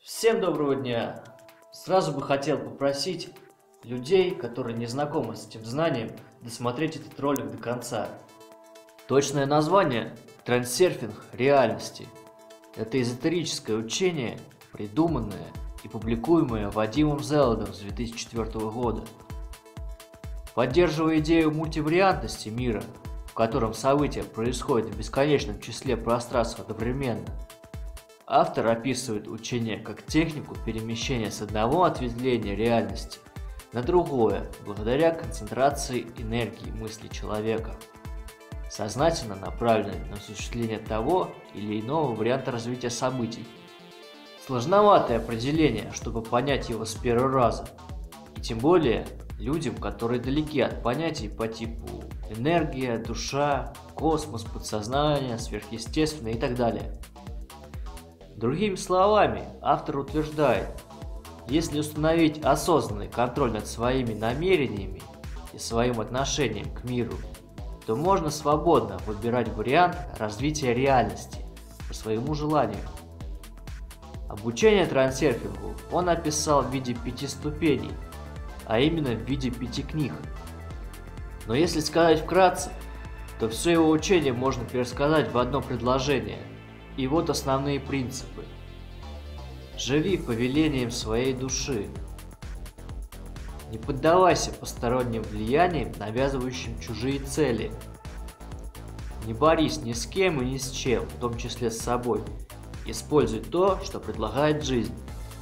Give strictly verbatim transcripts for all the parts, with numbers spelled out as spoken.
Всем доброго дня! Сразу бы хотел попросить людей, которые не знакомы с этим знанием, досмотреть этот ролик до конца. Точное название – трансерфинг реальности. Это эзотерическое учение, придуманное и публикуемое Вадимом Зеландом с две тысячи четвёртого года. Поддерживая идею мультивариантности мира, в котором события происходят в бесконечном числе пространств одновременно, автор описывает учение как технику перемещения с одного ответвления реальности на другое, благодаря концентрации энергии мысли человека, сознательно направленной на осуществление того или иного варианта развития событий. Сложноватое определение, чтобы понять его с первого раза, и тем более людям, которые далеки от понятий по типу энергия, душа, космос, подсознание, сверхъестественное и так далее. Другими словами, автор утверждает, если установить осознанный контроль над своими намерениями и своим отношением к миру, то можно свободно выбирать вариант развития реальности по своему желанию. Обучение трансерфингу он описал в виде пяти ступеней, а именно в виде пяти книг. Но если сказать вкратце, то все его учение можно пересказать в одно предложение. И вот основные принципы. Живи повелением своей души. Не поддавайся посторонним влияниям, навязывающим чужие цели. Не борись ни с кем и ни с чем, в том числе с собой. Используй то, что предлагает жизнь.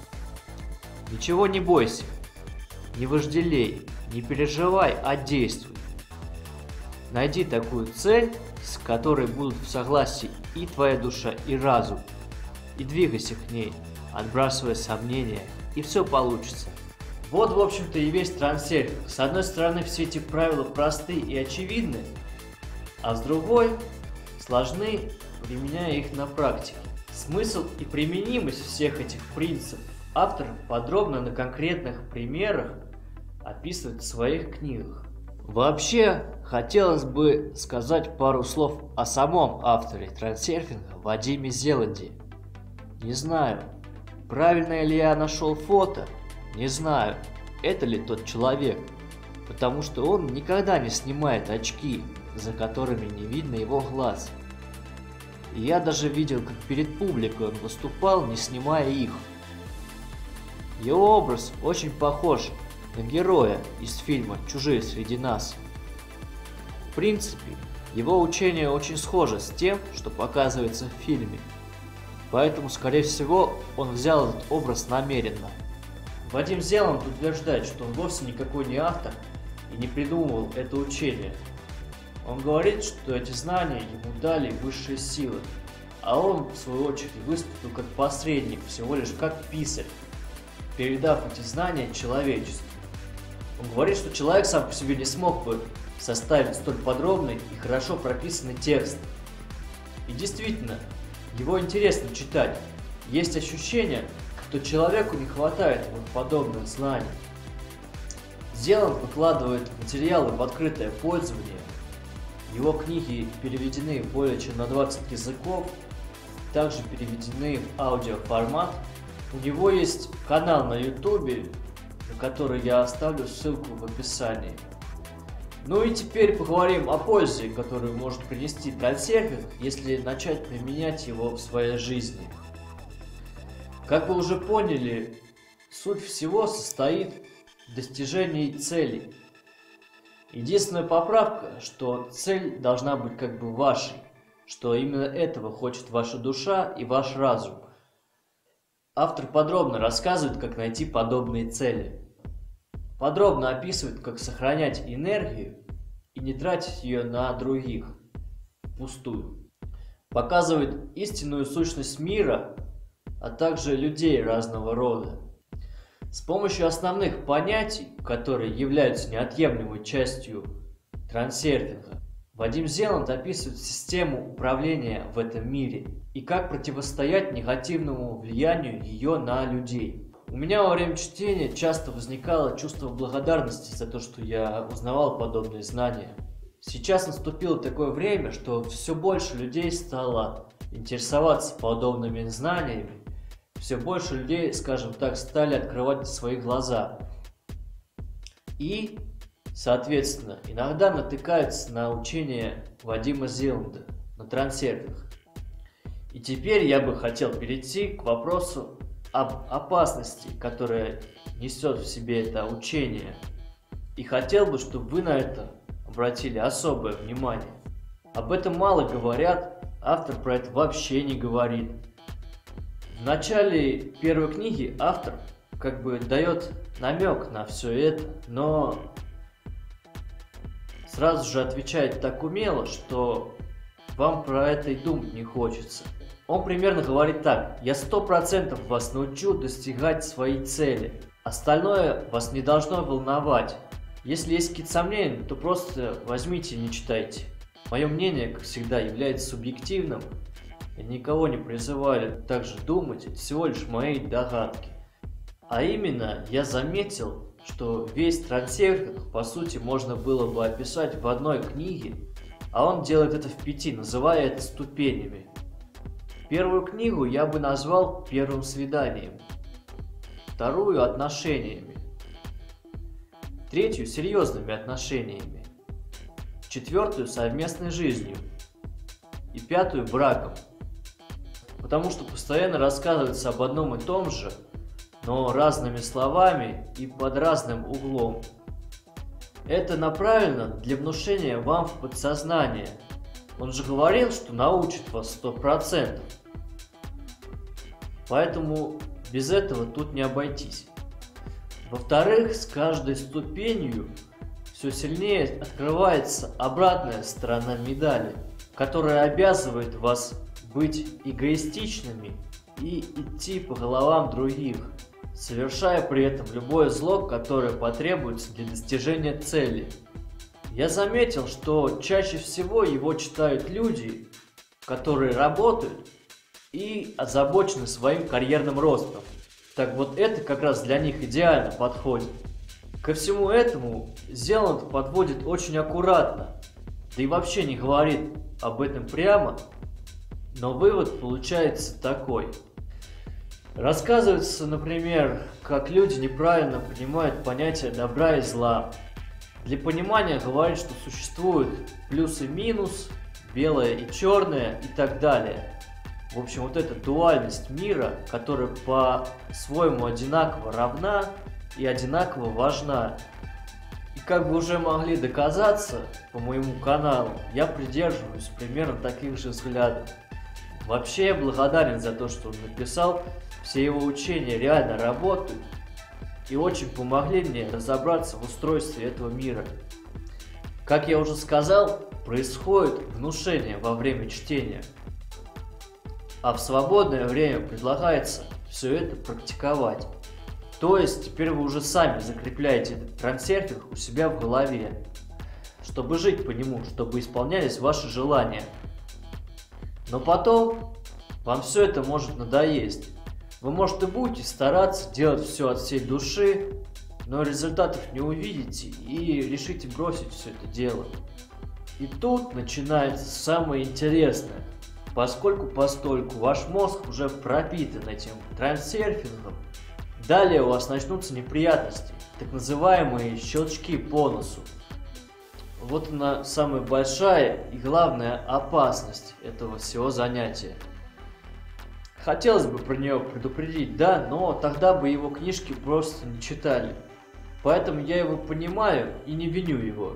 Ничего не бойся, не вожделей, не переживай, а действуй. Найди такую цель, с которой будут в согласии и твоя душа, и разум, и двигайся к ней, отбрасывая сомнения, и все получится. Вот, в общем-то, и весь трансерфинг. С одной стороны, все эти правила просты и очевидны, а с другой, сложны, применяя их на практике. Смысл и применимость всех этих принципов автор подробно на конкретных примерах описывает в своих книгах. Вообще, хотелось бы сказать пару слов о самом авторе трансерфинга Вадиме Зеланде. Не знаю, правильно ли я нашел фото, не знаю, это ли тот человек, потому что он никогда не снимает очки, за которыми не видно его глаз. И я даже видел, как перед публикой он выступал, не снимая их. Его образ очень похож на героя из фильма «Чужие среди нас». В принципе, его учение очень схоже с тем, что показывается в фильме, поэтому, скорее всего, он взял этот образ намеренно. Вадим Зеланд утверждает, что он вовсе никакой не автор и не придумывал это учение. Он говорит, что эти знания ему дали высшие силы, а он, в свою очередь, выступил как посредник, всего лишь как писарь, передав эти знания человечеству. Он говорит, что человек сам по себе не смог бы составить столь подробный и хорошо прописанный текст. И действительно, его интересно читать. Есть ощущение, что человеку не хватает вот подобных знаний. Зеланд выкладывает материалы в открытое пользование. Его книги переведены более чем на двадцать языков, также переведены в аудиоформат. У него есть канал на ютубе, на который я оставлю ссылку в описании. Ну и теперь поговорим о пользе, которую может принести трансерфинг, если начать применять его в своей жизни. Как вы уже поняли, суть всего состоит в достижении цели. Единственная поправка, что цель должна быть как бы вашей, что именно этого хочет ваша душа и ваш разум. Автор подробно рассказывает, как найти подобные цели. Подробно описывает, как сохранять энергию и не тратить ее на других, впустую. Показывает истинную сущность мира, а также людей разного рода. С помощью основных понятий, которые являются неотъемлемой частью трансерфинга, Вадим Зеланд описывает систему управления в этом мире и как противостоять негативному влиянию ее на людей. У меня во время чтения часто возникало чувство благодарности за то, что я узнавал подобные знания. Сейчас наступило такое время, что все больше людей стало интересоваться подобными знаниями, все больше людей, скажем так, стали открывать свои глаза. И, соответственно, иногда натыкаются на учение Вадима Зеланда, на трансерфинг. И теперь я бы хотел перейти к вопросу об опасности, которая несет в себе это учение. И хотел бы, чтобы вы на это обратили особое внимание. Об этом мало говорят, автор про это вообще не говорит. В начале первой книги автор как бы дает намек на все это, но сразу же отвечает так умело, что вам про это и думать не хочется. Он примерно говорит так: я сто процентов вас научу достигать своей цели, остальное вас не должно волновать. Если есть какие-то сомнения, то просто возьмите и не читайте. Мое мнение, как всегда, является субъективным. Я никого не призываю так же думать, это всего лишь мои догадки. А именно, я заметил, что весь трансерфинг, по сути, можно было бы описать в одной книге, а он делает это в пяти, называя это ступенями. Первую книгу я бы назвал первым свиданием, вторую – отношениями, третью – серьезными отношениями, четвертую – совместной жизнью и пятую – браком. Потому что постоянно рассказывается об одном и том же, но разными словами и под разным углом. Это направлено для внушения вам в подсознание. Он же говорил, что научит вас сто процентов. Поэтому без этого тут не обойтись. Во-вторых, с каждой ступенью все сильнее открывается обратная сторона медали, которая обязывает вас быть эгоистичными и идти по головам других, совершая при этом любое зло, которое потребуется для достижения цели. Я заметил, что чаще всего его читают люди, которые работают и озабочены своим карьерным ростом. Так вот, это как раз для них идеально подходит. Ко всему этому Зеланд подводит очень аккуратно, да и вообще не говорит об этом прямо, но вывод получается такой. Рассказывается, например, как люди неправильно понимают понятие добра и зла. Для понимания говорит, что существуют плюс и минус, белое и черное и так далее. В общем, вот эта дуальность мира, которая по-своему одинаково равна и одинаково важна. И как вы уже могли доказаться по моему каналу, я придерживаюсь примерно таких же взглядов. Вообще я благодарен за то, что он написал, все его учения реально работают и очень помогли мне разобраться в устройстве этого мира. Как я уже сказал, происходит внушение во время чтения, а в свободное время предлагается все это практиковать. То есть теперь вы уже сами закрепляете этот трансерфинг у себя в голове, чтобы жить по нему, чтобы исполнялись ваши желания. Но потом вам все это может надоесть. Вы, может, и будете стараться делать все от всей души, но результатов не увидите и решите бросить все это дело. И тут начинается самое интересное. Поскольку постольку ваш мозг уже пропитан этим трансерфингом, далее у вас начнутся неприятности, так называемые щелчки по носу. Вот она самая большая и главная опасность этого всего занятия. Хотелось бы про нее предупредить, да, но тогда бы его книжки просто не читали. Поэтому я его понимаю и не виню его.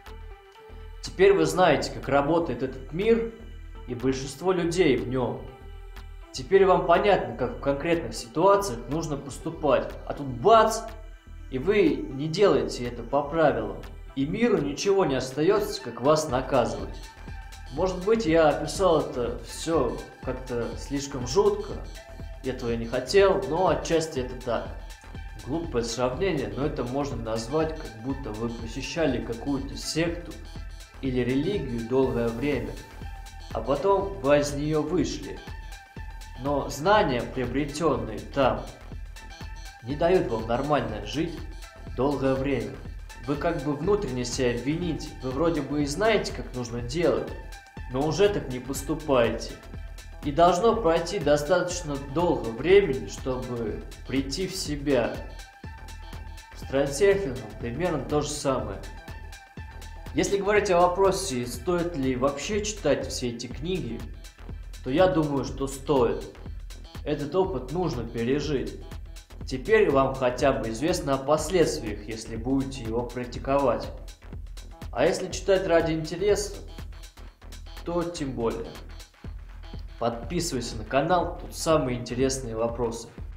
Теперь вы знаете, как работает этот мир и большинство людей в нем. Теперь вам понятно, как в конкретных ситуациях нужно поступать. А тут бац, и вы не делаете это по правилам. И миру ничего не остается, как вас наказывать. Может быть, я описал это все как-то слишком жутко, этого я не хотел, но отчасти это так. Глупое сравнение, но это можно назвать, как будто вы посещали какую-то секту или религию долгое время, а потом вы из нее вышли. Но знания, приобретенные там, не дают вам нормально жить долгое время. Вы как бы внутренне себя вините, вы вроде бы и знаете, как нужно делать, но уже так не поступаете. И должно пройти достаточно долго времени, чтобы прийти в себя. С трансерфингом примерно то же самое. Если говорить о вопросе, стоит ли вообще читать все эти книги, то я думаю, что стоит. Этот опыт нужно пережить. Теперь вам хотя бы известно о последствиях, если будете его практиковать. А если читать ради интереса, то тем более. Подписывайся на канал, тут самые интересные вопросы.